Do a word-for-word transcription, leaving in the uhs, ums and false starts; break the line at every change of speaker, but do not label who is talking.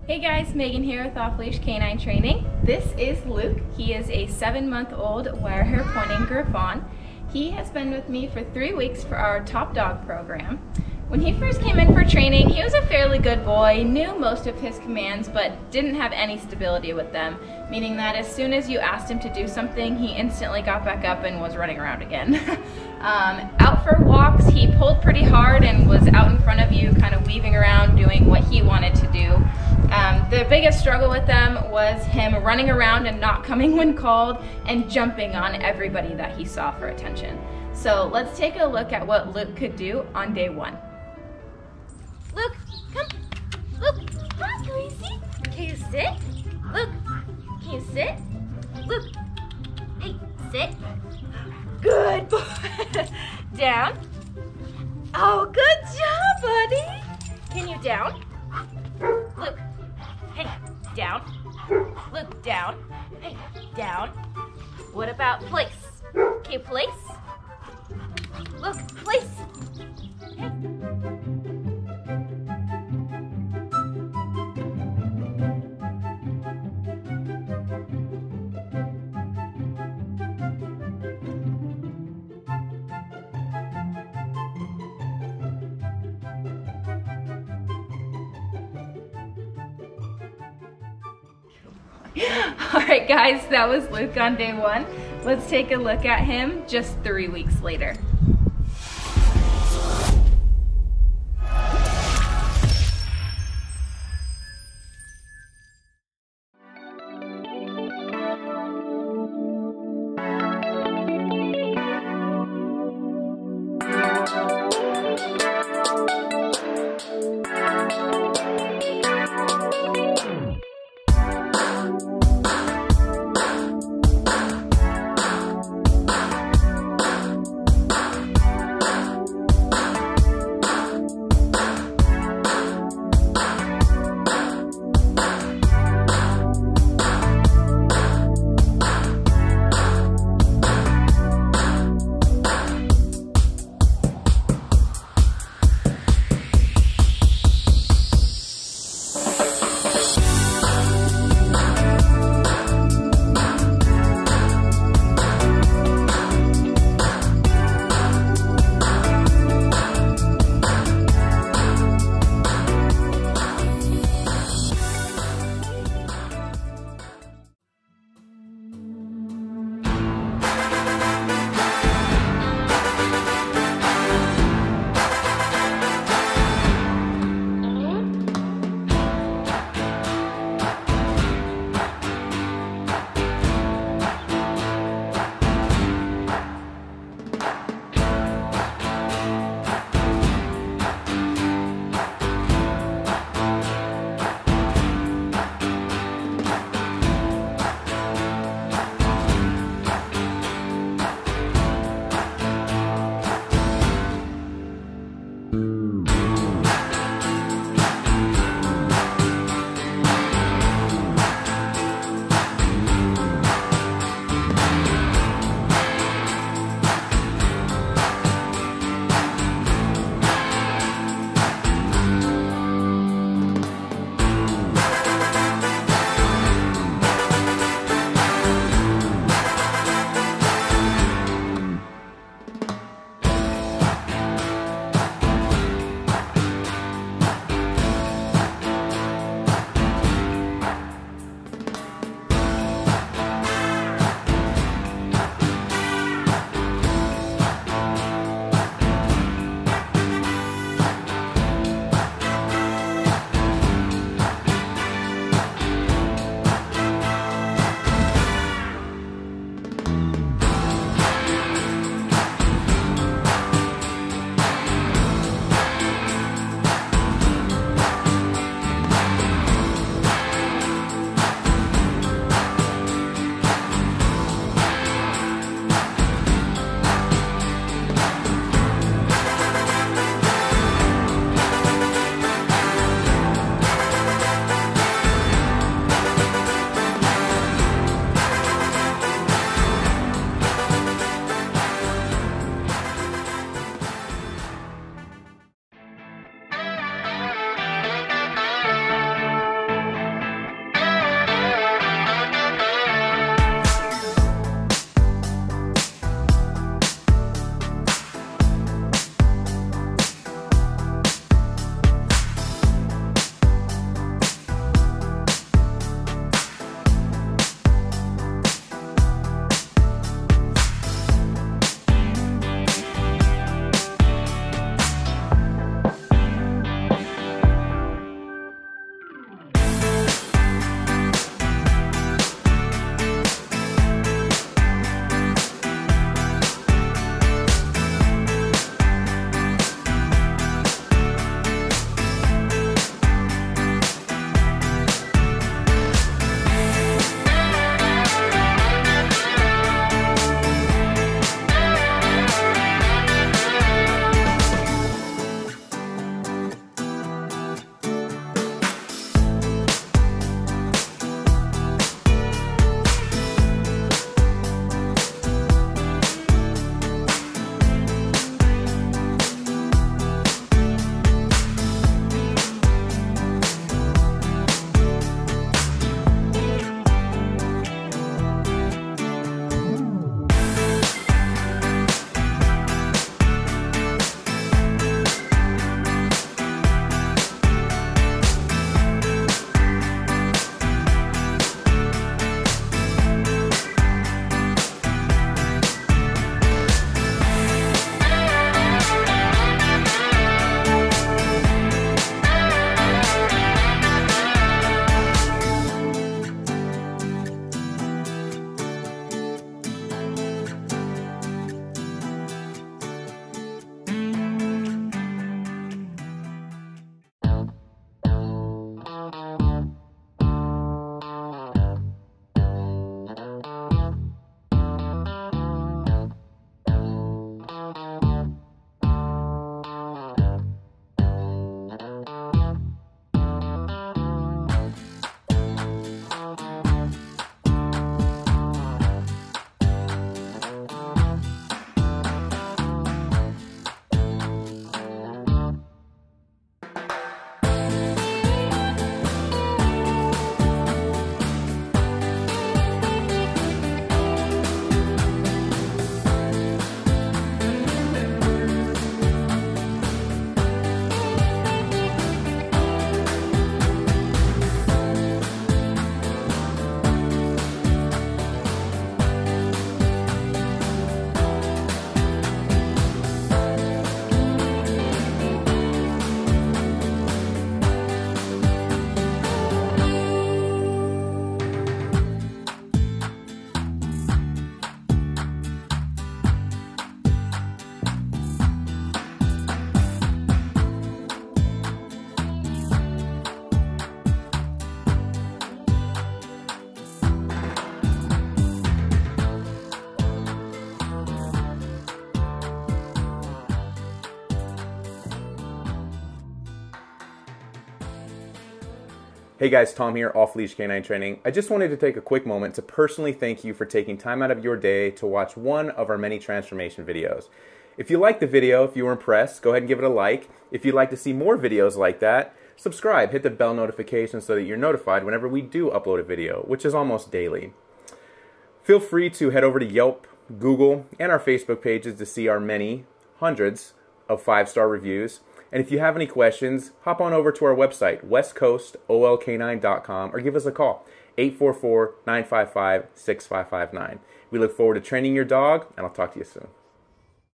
Hey guys, Megan here with Off Leash Canine Training. This is Luke. He is a seven month old wire hair pointing Griffon. He has been with me for three weeks for our Top Dog program. When he first came in for training, he was a fairly good boy, knew most of his commands, but didn't have any stability with them, meaning that as soon as you asked him to do something, he instantly got back up and was running around again. um, out for walks, he pulled pretty hard and was out in front of you, kind of weaving around, doing what he wanted to do. Um, the biggest struggle with them was him running around and not coming when called and jumping on everybody that he saw for attention. So let's take a look at what Luke could do on day one. Luke, come. Luke, come on, can we see? Can you sit? Luke, can you sit? Luke, hey, sit. Good boy. Down. Oh, good job, buddy. Can you down? Luke, hey, down. Luke, down. Hey, down. What about place? Okay, place. Luke, place. Hey. Alright guys, that was Luke on day one. Let's take a look at him just three weeks later.
Hey guys, Tom here, Off Leash Canine Training. I just wanted to take a quick moment to personally thank you for taking time out of your day to watch one of our many transformation videos. If you liked the video, if you were impressed, go ahead and give it a like. If you'd like to see more videos like that, subscribe, hit the bell notification so that you're notified whenever we do upload a video, which is almost daily. Feel free to head over to Yelp, Google, and our Facebook pages to see our many hundreds of five-star reviews. And if you have any questions, hop on over to our website, west coast O L K nine dot com, or give us a call, eight four four, nine five five, six five five nine. We look forward to training your dog, and I'll talk to you soon.